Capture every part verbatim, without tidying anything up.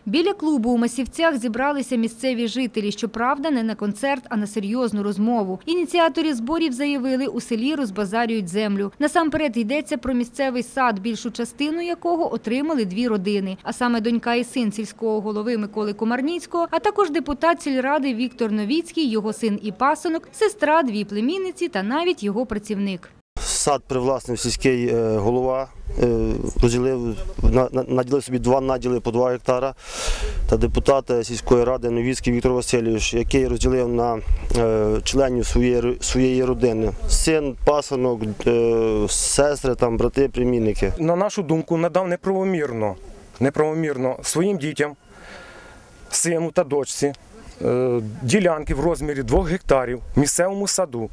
Біля клубу у Масівцях зібралися місцеві жителі. Щоправда, не на концерт, а на серйозну розмову. Ініціатори зборів заявили, у селі розбазарюють землю. Насамперед йдеться про місцевий сад, більшу частину якого отримали дві родини. А саме донька і син сільського голови Миколи Комарницького, а також депутат сільради Віктор Новіцький, його син і пасинок, сестра, дві племінниці та навіть його працівник. Сад привласнив сільський голова, розділив, наділив собі два наділи по два гектара, та депутат сільської ради Новіцький Віктор Васильович, який розділив на членів своєї, своєї родини. Син, пасинок, сестри, там, брати, племінники. На нашу думку, надав неправомірно, неправомірно своїм дітям, сину та дочці, ділянки в розмірі двох гектарів в місцевому саду,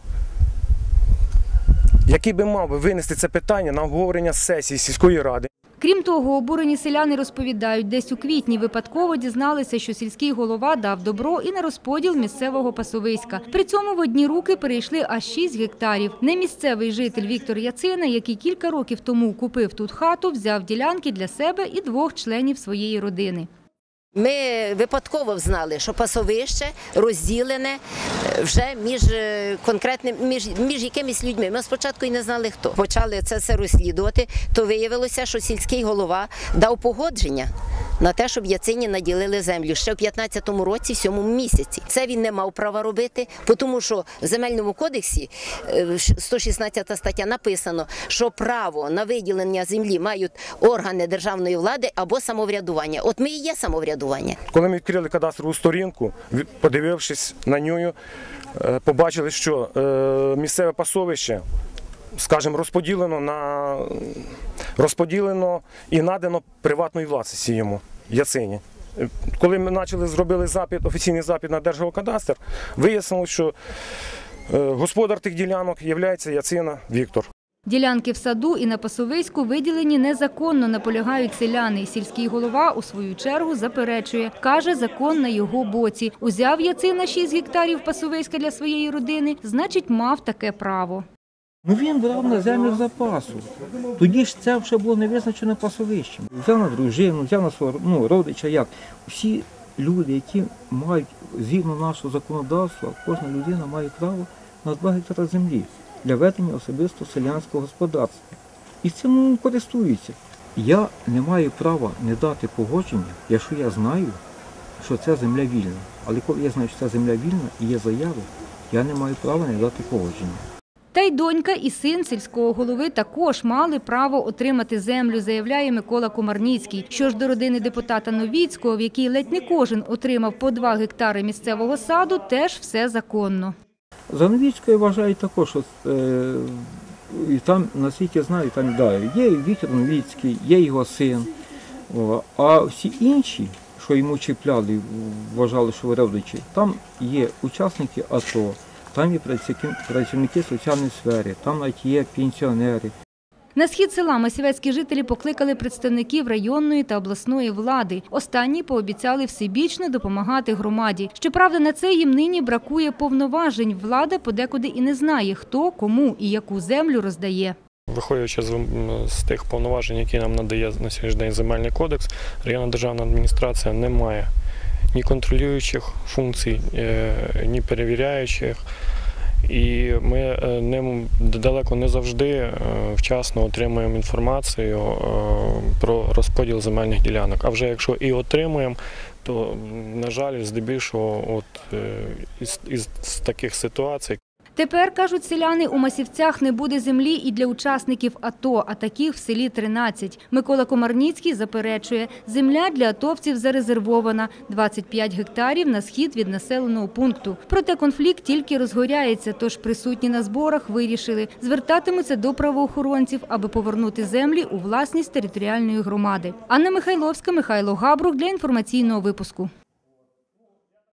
який би мав би винести це питання на обговорення сесії сільської ради. Крім того, обурені селяни розповідають, десь у квітні випадково дізналися, що сільський голова дав добро і на розподіл місцевого пасовиська. При цьому в одні руки перейшли аж шість гектарів. Немісцевий житель Віктор Яцина, який кілька років тому купив тут хату, взяв ділянки для себе і двох членів своєї родини. Ми випадково знали, що пасовище розділене вже між конкретним, між, між якимись людьми. Ми спочатку і не знали, хто. Почали це все розслідувати, то виявилося, що сільський голова дав погодження на те, щоб Яцині наділили землю ще в п'ятнадцятому році, в сьомому місяці. Це він не мав права робити, тому що в Земельному кодексі, сто шістнадцята стаття, написано, що право на виділення землі мають органи державної влади або самоврядування. От ми і є самоврядування. Коли ми відкрили кадастрову сторінку, подивившись на неї, побачили, що місцеве пасовище, скажімо, розподілено, на, розподілено і надано приватної власності йому, Яцині. Коли ми почали зробили запит, офіційний запит на Держгеокадастр, вияснилось, що господар тих ділянок є Яцина Віктор. Ділянки в саду і на пасовиську виділені незаконно, наполягають селяни. Сільський голова у свою чергу заперечує. Каже, закон на його боці. Узяв Яцина шість гектарів пасовиська для своєї родини, значить мав таке право. Ну він брав на землю запасу. Тоді ж це вже було не визначено пасовищем. Взяв на дружину, взяв на свого ну, родича, як. Всі люди, які мають, згідно нашого законодавства, кожна людина має право на два гектари землі для ведення особисто селянського господарства. І цим користуються. Я не маю права не дати погодження, якщо я знаю, що ця земля вільна. Але коли я знаю, що ця земля вільна і є заяви, я не маю права не дати погодження. Та й донька і син сільського голови також мали право отримати землю, заявляє Микола Комарницький. Що ж до родини депутата Новіцького, в якій ледь не кожен отримав по два гектари місцевого саду, теж все законно. За Новіцькою вважають також, що е, і там, наскільки знаю, там да, є Віктор Новіцький, є його син. О, а всі інші, що йому чіпляли, вважали, що родичі, там є учасники АТО, там є працівники соціальної сфери, там навіть є пенсіонери. На схід села масівецькі жителі покликали представників районної та обласної влади. Останні пообіцяли всебічно допомагати громаді. Щоправда, на це їм нині бракує повноважень. Влада подекуди і не знає, хто, кому і яку землю роздає. Виходячи з тих повноважень, які нам надає на сьогоднішній день Земельний кодекс, районна державна адміністрація не має ні контролюючих функцій, ні перевіряючих. І ми не, далеко не завжди вчасно отримуємо інформацію про розподіл земельних ділянок. А вже якщо і отримуємо, то, на жаль, здебільшого от, із, із таких ситуацій. Тепер, кажуть селяни, у Масівцях не буде землі і для учасників АТО, а таких в селі тринадцять. Микола Комарницький заперечує, земля для атовців зарезервована – двадцять п'ять гектарів на схід від населеного пункту. Проте конфлікт тільки розгоряється, тож присутні на зборах вирішили – звертатимуться до правоохоронців, аби повернути землі у власність територіальної громади. Анна Михайловська, Михайло Габрух для інформаційного випуску.